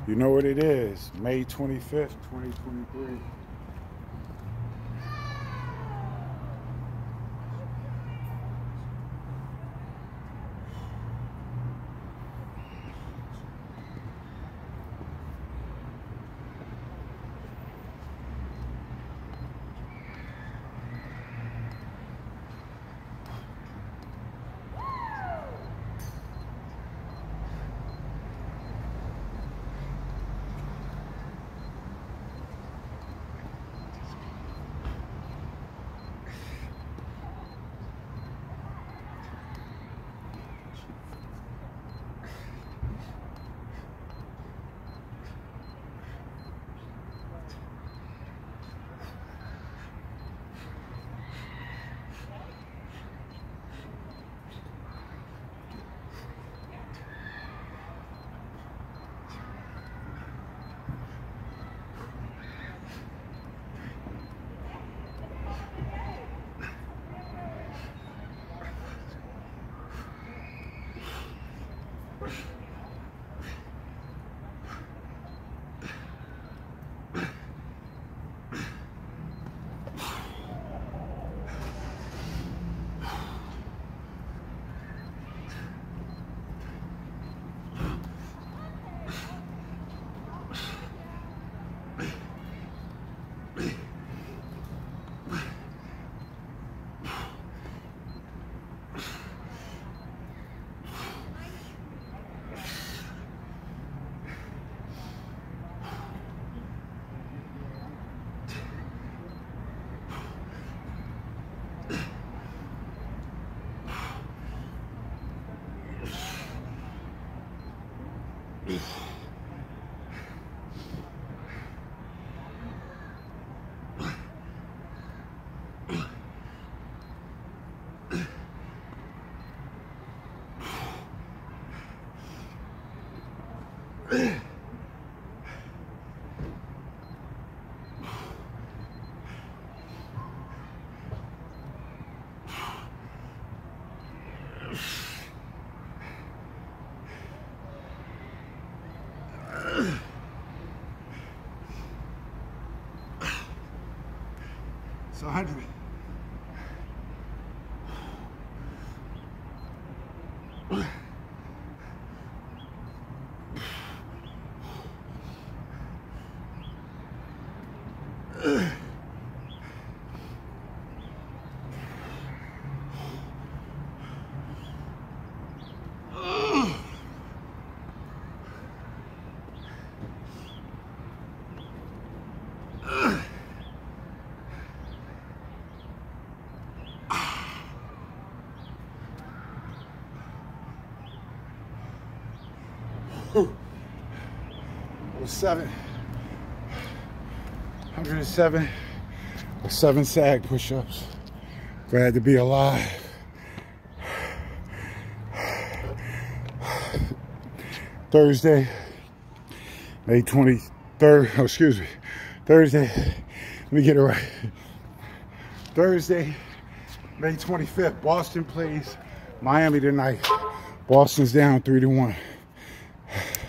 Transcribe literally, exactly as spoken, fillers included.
You know what it is, May twenty-fifth, twenty twenty-three. It's a hundred. Seven, one hundred seven or seven sag push-ups. Glad to be alive. Thursday, May twenty-third, oh, excuse me, Thursday, let me get it right. Thursday, May twenty-fifth, Boston plays Miami tonight. Boston's down three to one.